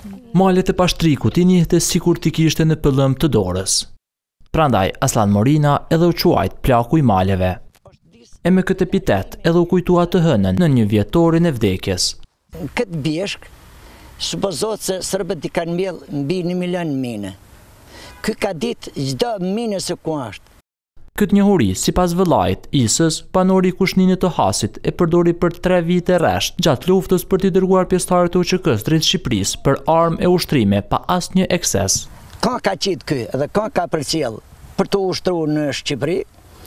Malet e Pashtrikut i njihte sikur t'i kishte në pëllëm të dorës. Prandaj, Aslan Morina edhe u quajt plaku i maleve. E me këtë epitet edhe u kujtua të hënën në 1 vjetorin e vdekjes. Këtë bjeshk, supozot se sërbët i kanë mbjellë mbi 1 milion mine. Ky ka ditë çdo mine se ku është. Këtë njohuri, sipas vëllait Isës, banori i kushninit të Hasit e përdori për 3 vite rresht gjatë luftës për t'i dërguar pjesëtarët e UÇK-s drejt Shqipërisë për armë e ushtrime pa asnjë ekses. Ka qitë ky dhe ka përcjell për të ushtruar në Shqipëri,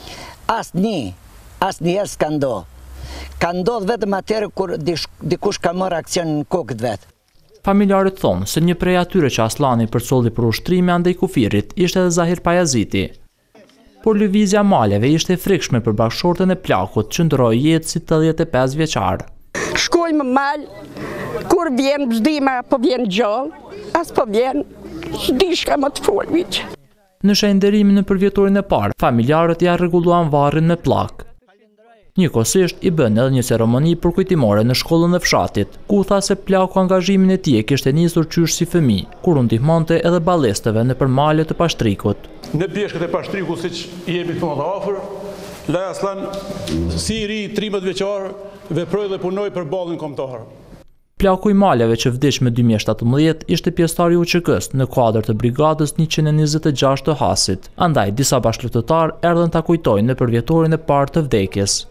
asnjëherë s'ka ndodhur. Ka ndodhur vetëm atëherë kur dikush ka marrë aksion në kokët vet. Familjarët thonë se një prej atyre që Aslani përcolli për ushtrime andej kufirit ishte edhe Zahir Pajaziti. Por lëvizja maleve ishte e frikshme për bashkëshortën e plakut që ndroi jetë si 85 vjeçar. Shkojmë mal, kur vjen vdima, po vjen gjallë, as po vjen, s'di shka më të folvit. Në shenjënderimin në përvjetorin e parë, familjarët ja rregulluan varrin me plak. Njëkohësisht i bën edhe një ceremoni përkujtimore në shkollën e fshatit, ku tha se plaku angazhimin e tij kishte nisur qysh si fëmijë, kur u ndihmonte edhe ballestëve nëpër malet të Pashtrikut. Në bjeshkët e Pashtrikut, siç i jemi të afër, la Aslan si i ri 13 vjeçar veproi dhe punoi për ballin kombëtar. Plaku i maleve që vdiq me 2017 ishte pjesëtar i UÇK-s në kuadër të brigadës 126 të Hasit. Andaj disa bashkëluftetar erdhën ta kujtojnë në përvjetorin e parë të vdekjes.